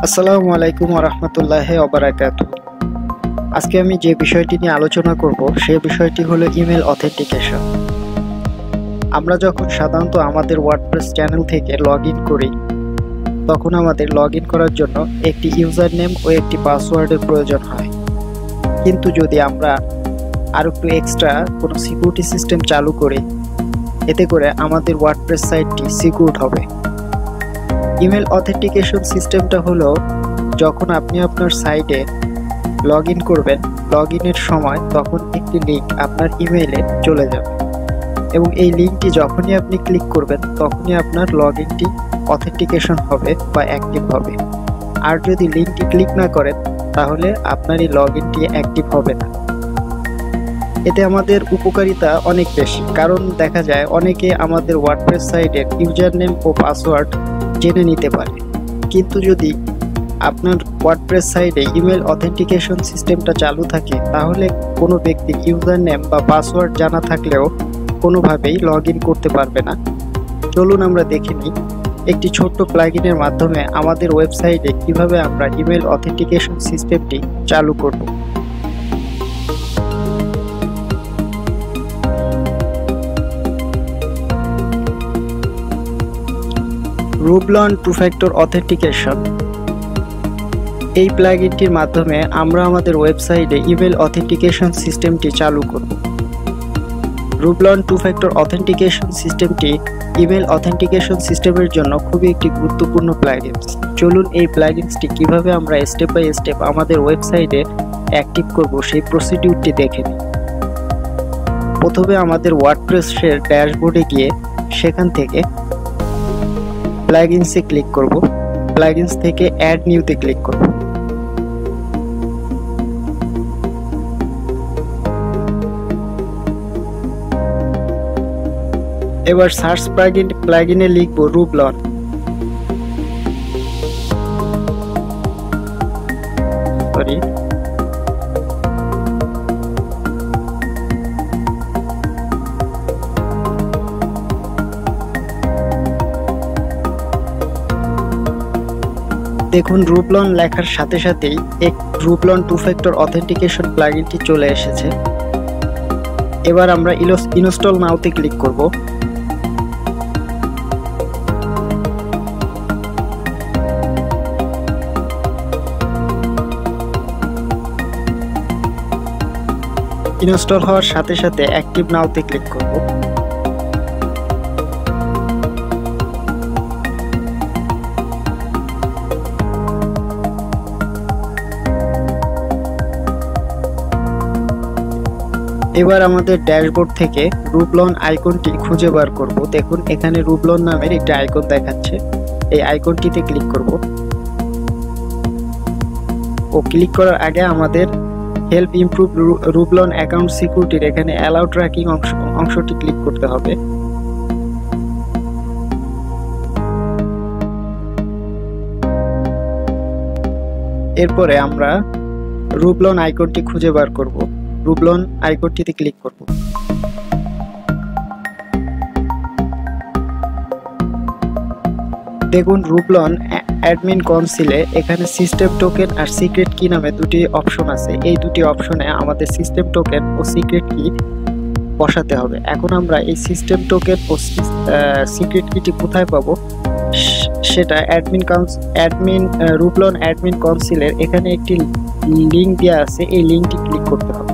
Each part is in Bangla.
আসসালামু আলাইকুম ওয়া রাহমাতুল্লাহি ওয়া বারাকাতুহু। আজকে আমি যে বিষয়টি নিয়ে আলোচনা করব সেই বিষয়টি হলো ইমেল অথেন্টিকেশন। আমরা যখন সাধারণত আমাদের ওয়ার্ডপ্রেস চ্যানেল থেকে লগইন করি তখন আমাদের লগইন করার জন্য একটি ইউজার নেম ও একটি পাসওয়ার্ডের প্রয়োজন হয়। কিন্তু যদি আমরা আরো একটু এক্সট্রা কোনো সিকিউরিটি সিস্টেম চালু করি এতে করে আমাদের ওয়ার্ডপ্রেস সাইটটি সিকিউর হবে। ইমেল অথেন্টিকেশন সিস্টেমটা হলো যখন আপনি আপনার সাইটে লগইন করবেন, লগইনের সময় তখন একটি লিঙ্ক আপনার ইমেইলে চলে যাবে এবং এই লিঙ্কটি যখনই আপনি ক্লিক করবেন তখনই আপনার লগইনটি অথেন্টিকেশন হবে বা অ্যাক্টিভ হবে। আর যদি লিঙ্কটি ক্লিক না করেন তাহলে আপনার এই লগইনটি অ্যাক্টিভ হবে না। এতে আমাদের উপকারিতা অনেক বেশি, কারণ দেখা যায় অনেকে আমাদের ওয়ার্ডপ্রেস সাইটের ইউজার নেম ও পাসওয়ার্ড জেনে নিতে পারে। কিন্তু যদি আপনার ওয়ার্ডপ্রেস সাইটে ইমেল অথেন্টিকেশন সিস্টেমটা চালু থাকে তাহলে কোনো ব্যক্তির ইউজার নেম বা পাসওয়ার্ড জানা থাকলেও কোনোভাবেই লগইন করতে পারবে না। চলুন আমরা দেখে নিই একটি ছোট্ট প্লাগইনের মাধ্যমে আমাদের ওয়েবসাইটে কিভাবে আমরা ইমেল অথেন্টিকেশন সিস্টেমটি চালু করব। রুবলন টু ফ্যাক্টর অথেন্টিকেশন এই প্লাগইনটির মাধ্যমে আমরা আমাদের ওয়েবসাইটে ইমেল অথেন্টিকেশন সিস্টেমটি চালু করব। রুবলন টু ফ্যাক্টর অথেন্টিকেশন সিস্টেমটি ইমেল অথেন্টিকেশন সিস্টেমের জন্য খুবই একটি গুরুত্বপূর্ণ প্লাগইন। চলুন এই প্লাগইনটি কিভাবে আমরা স্টেপ বাই স্টেপ আমাদের ওয়েবসাইটে অ্যাক্টিভ করব সেই প্রসিডিউরটি দেখে নিই। প্রথমে আমাদের ওয়ার্ডপ্রেসের ড্যাশবোর্ডে গিয়ে সেখান থেকে প্লাগইনসে ক্লিক করব। প্লাগইনস থেকে অ্যাড নিউতে ক্লিক করব। এবার সার্চ প্লাগইনে লিখব রুবলন। দেখুন রুবলন লেখার সাথে সাথেই এক রুবলন টু ফ্যাক্টর অথেন্টিকেশন প্লাগইনটি চলে এসেছে। এবার আমরা ইনস্টল নাওতে ক্লিক করব। ইনস্টল হওয়ার সাথে সাথে অ্যাক্টিভ নাওতে ক্লিক করব। এবার আমাদের ড্যাশবোর্ড থেকে রুবলন আইকনটি খুঁজে বার করব। দেখুন এখানে রুবলন নামের একটি আইকন দেখাচ্ছে, এই আইকনটিতে ক্লিক করব ও ক্লিক করার আগে আমাদের হেল্প ইমপ্রুভ রুবলন অ্যাকাউন্ট সিকিউরিটির এখানে অ্যালাউ ট্র্যাকিং অংশটি ক্লিক করতে হবে। এরপরে আমরা রুবলন আইকনটি খুঁজে বার করব। রুবলন আইকনটিতে ক্লিক করব। দেখুন রুবলন অ্যাডমিন কনসোলে এখানে সিস্টেম টোকেন আর সিক্রেট কি নামে দুটি অপশন আছে। এই দুটি অপশনে আমাদের সিস্টেম টোকেন ও সিক্রেট কি বসাতে হবে। এখন আমরা এই সিস্টেম টোকেন ও সিক্রেট কিটি কোথায় পাবো সেটা রুবলন অ্যাডমিন কনসোলের এখানে একটি লিংক দেওয়া আছে, এই লিংকটি ক্লিক করতে হবে।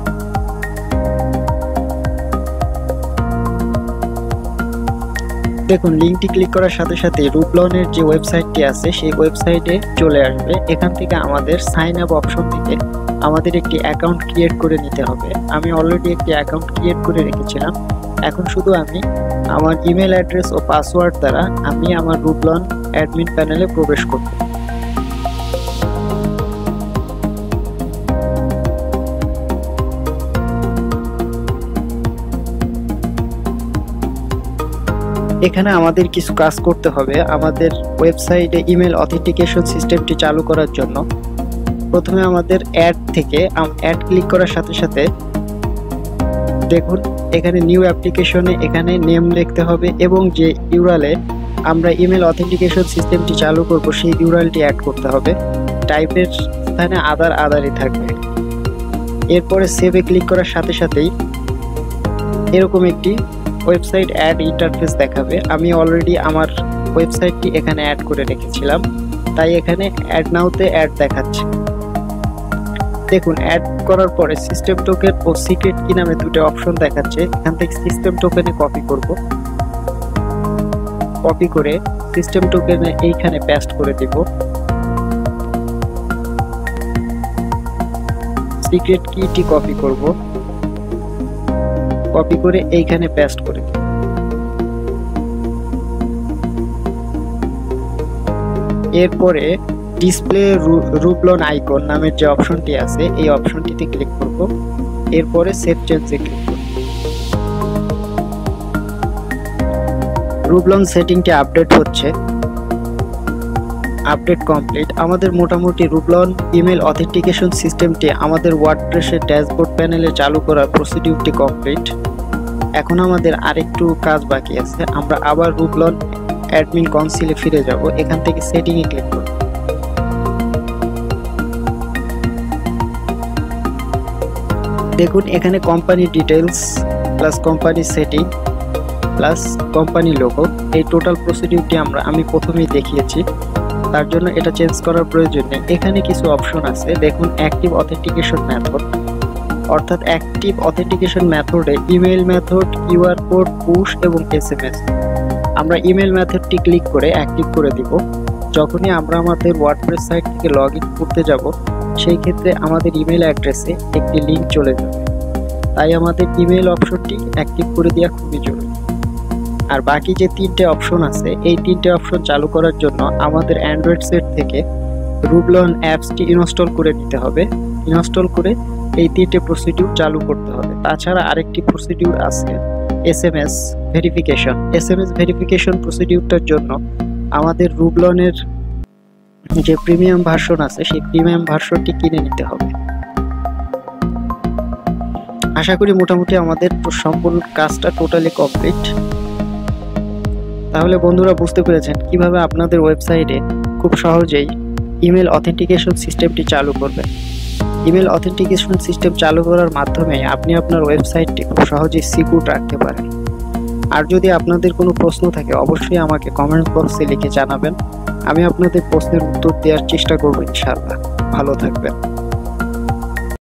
দেখুন লিংকটি ক্লিক করার সাথে সাথে রুবলনের যে ওয়েবসাইটটি আছে সেই ওয়েবসাইটে চলে আসবে। এখান থেকে আমাদের সাইন আপ অপশন থেকে আমাদের একটি অ্যাকাউন্ট ক্রিয়েট করে নিতে হবে। আমি অলরেডি একটি অ্যাকাউন্ট ক্রিয়েট করে রেখেছিলাম। এখন শুধু আমি আমার ইমেল অ্যাড্রেস ও পাসওয়ার্ড দ্বারা আমি আমার রুবলন অ্যাডমিন প্যানেলে প্রবেশ করব। এখানে আমাদের কিছু কাজ করতে হবে আমাদের ওয়েবসাইটে ইমেল অথেন্টিকেশন সিস্টেমটি চালু করার জন্য। প্রথমে আমাদের অ্যাড ক্লিক করার সাথে সাথে দেখুন এখানে নিউ অ্যাপ্লিকেশনে এখানে নেম লিখতে হবে এবং যে ইউআরএলে আমরা ইমেল অথেন্টিকেশন সিস্টেমটি চালু করব সেই ইউআরএলটি অ্যাড করতে হবে। টাইপের স্থানে আদারই থাকবে। এরপরে সেভে ক্লিক করার সাথে সাথেই এরকম একটি ওয়েবসাইট অ্যাড ইন্টারফেস দেখাবে। আমি অলরেডি আমার ওয়েবসাইটটি এখানে অ্যাড করে রেখেছিলাম, তাই এখানে অ্যাড নাওতে অ্যাড দেখাচ্ছে। দেখুন, অ্যাড করার পরে সিস্টেম টোকেন ও সিক্রেট কি নামে দুটো অপশন দেখাচ্ছে। এখান থেকে সিস্টেম টোকেনে কপি করব। কপি করে সিস্টেম টোকেনে এইখানে পেস্ট করে দেব। সিক্রেট কিটি কপি করব। কপি করে এইখানে পেস্ট করে দেব। এরপরে ডিসপ্লে রুবলন আইকন নামের যে অপশনটি আছে এই অপশনটিতে ক্লিক করব। এরপরে সেভ চেঞ্জে ক্লিক করব। রুবলন সেটিংটি আপডেট হচ্ছে। Update complete. আমাদের মোটামুটি রুবলন ইমেল অথেন্টিকেশন সিস্টেমটি আমাদের ওয়ার্ডপ্রেসের ড্যাশবোর্ড প্যানেলে চালু করার প্রসিডিউরটি কমপ্লিট। এখন আমাদের আরেকটু কাজ বাকি আছে। আমরা আবার রুবলন অ্যাডমিন কনসোলে ফিরে যাব। এখান থেকে সেটিংয়ে ক্লিক করব। দেখুন, এখানে company details plus company setting plus company logo, এই টোটাল প্রসিডিউরটি আমি প্রথমেই দেখিয়েছি। তার জন্য এটা চেঞ্জ করার প্রয়োজন নেই। এখানে কিছু অপশন আছে। দেখুন, অ্যাক্টিভ অথেন্টিকেশন মেথড, অর্থাৎ অ্যাক্টিভ অথেন্টিকেশন মেথডে email method, QR code, push এবং এসএমএস। আমরা ইমেল মেথডটি ক্লিক করে অ্যাক্টিভ করে দিব। যখনই আমরা আমাদের ওয়ার্ডপ্রেস সাইট থেকে লগ ইন করতে যাব, সেই ক্ষেত্রে আমাদের ইমেল অ্যাড্রেসে একটি লিঙ্ক চলে যাবে। তাই আমাদের ইমেল অপশনটি অ্যাক্টিভ করে দেওয়া খুবই জরুরি। আর বাকি যে তিনটে অপশন আছে, এই তিনটে অপশন চালু করার জন্য আমাদের অ্যান্ড্রয়েড সেট থেকে রুবলন অ্যাপসটি ইনস্টল করে নিতে হবে। ইনস্টল করে এই তিনটে প্রসিডিউর চালু করতে হবে। তাছাড়া আরেকটি প্রসিডিউর আছে, এসএমএস ভেরিফিকেশন। এসএমএস ভেরিফিকেশন প্রসিডিউরটার জন্য আমাদের রুবলনের যে প্রিমিয়াম ভার্সন আছে সেই প্রিমিয়াম ভার্সনটি কিনে নিতে হবে। আশা করি মোটামুটি আমাদের সম্পূর্ণ কাজটা টোটালি কমপ্লিট। তাহলে বন্ধুরা বুঝতে পেরেছেন কিভাবে আপনাদের ওয়েবসাইটে খুব সহজেই ইমেল অথেন্টিকেশন সিস্টেমটি চালু করবেন। ইমেল অথেন্টিকেশন সিস্টেম চালু করার মাধ্যমে আপনি আপনার ওয়েবসাইটটি খুব সহজেই সিকিউর রাখতে পারেন। আর যদি আপনাদের কোনো প্রশ্ন থাকে অবশ্যই আমাকে কমেন্ট বক্সে লিখে জানাবেন। আমি আপনাদের প্রশ্নের উত্তর দেওয়ার চেষ্টা করব ইনশাআল্লাহ। ভালো থাকবেন।